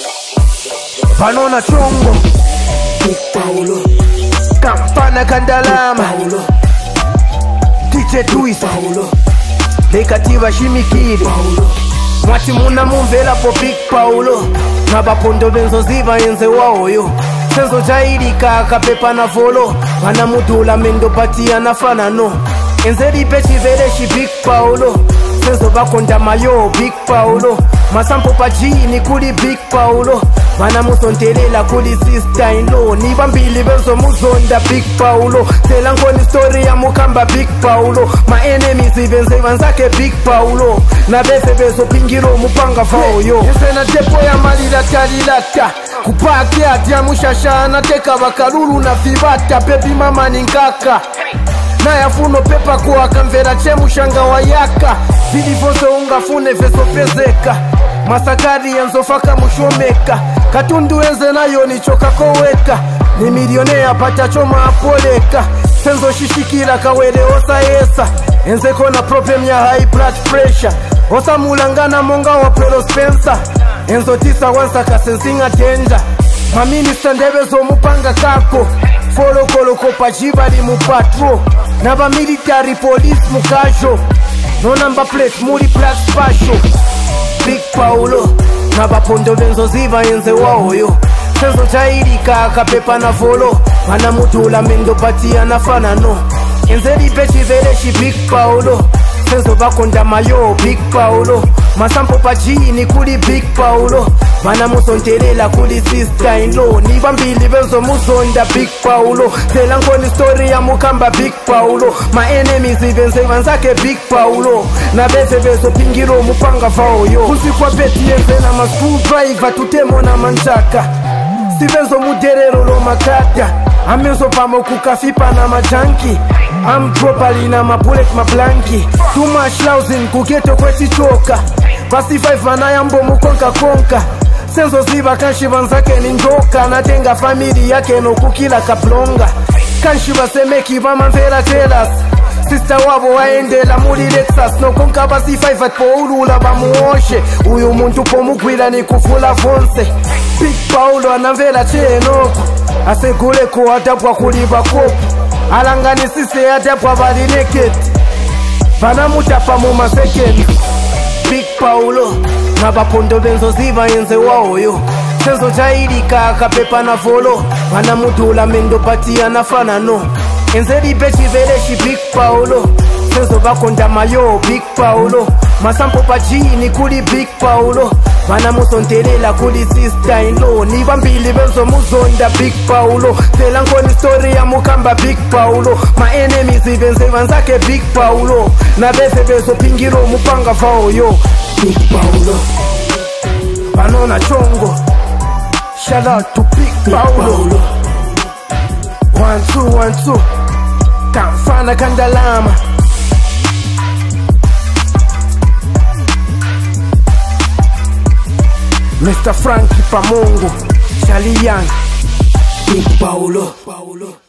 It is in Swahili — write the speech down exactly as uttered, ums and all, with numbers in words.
Banona chongo Big Paulo, Kampana Kandalama Paulo, D J Twist Paulo, Bekativa Shimikiri Paulo, Mwati muna mumvela po Big Paulo Nabapondo benzo ziva enze waoyo Senzo jairika akapepa na volo Mana mudula mendo patia na fanano Enze ripechi vereshi Big Paulo Senzo bakonda mayo Big Paulo Masampo pajini kuli Big Paulo Mana musontelela kuli sister in law Niba mbili benzo muzonda Big Paulo Tela nkoni story ya mukamba Big Paulo Ma enemies ibenze vanzake Big Paulo Na bese bezo pingiro mupanga vaoyo Yese na depo ya malila talilata Kupake atia mushasha na teka bakalulu na vibata Baby mama ni nkaka Na ya funo pepa kwa kamvera chemu shanga wa yaka Vidi vose unga fune veso pezeka Masakari yanzo faka mushomeka Katundu enze na yoni choka koweka Ni milionea pata choma apoleka Senzo shishikila kawele osa esa Enze kona problem ya high blood pressure Osa mulangana monga wa Paulo Spencer Enzo tisa wansa kasensinga danger Maminista ndebezo mupanga kako Folo kolo kopa jibali mupatro Naba military police mukajo No number plate muri black special Big Paulo Naba pondo benzo ziva enze waoyo Senzo jairika akapepa na volo Mana mudula mendo patia na fanano Enze ripechi vereshi Big Paulo Senzo bakonda mayo Big Paulo Masampo pajini kuli Big Paulo Mana musontelela kuli sister in law Niba mbili benzo muzonda Big Paulo Tela nkoni story ya mukamba Big Paulo Ma enemies ibenze vanzake Big Paulo Na bese bezo pingiro mupanga vaoyo Kusi kwa beti yenze na ma screwdriver tutemo na manchaka Sibenzo muderero lo makata Amenzo pamo kukafipa na majanki I'm properly na ma bullet ma blanki Too much lousing kugeto kweti choka Basi five anayambo mukonka konka Senzo ziva kanshi vanzake ni njoka Natenga family yake no kukila kaplonga Kanshi vasemeki vamamvera telas Sister wabo waendela muri Lexus No konka basi five at po ulula bamuoshe Uyu muntu po mugwila ni kufula fonse Big Paulo anamvela chenoko Asegule ko atapwa kuliba kopi Alangani sise atapwa bali naked Vanamutapa muma second Big Paulo Nabapondo benzo ziva enze waoyo Senzo jairika akapepa na volo Mana mudula mendo patia na fanano Enze ripechi vereshi Big Paulo Senzo bakonda mayo Big Paulo Masampo pajini kuli Big Paulo Mana musontelela kuli sister in law Niba mbili benzo muzonda Big Paulo Tela nkoni story ya mukamba Big Paulo Ma enemies ibenze vanzake Big Paulo Na bese bezo pingiro mupanga vaoyo Big Paulo, Banona chongo Shout out to Big, Big Paulo. Paulo One two one two Kampana Kandalama Mister Frankie Pamongo Charlie Young Big Paulo, Paulo.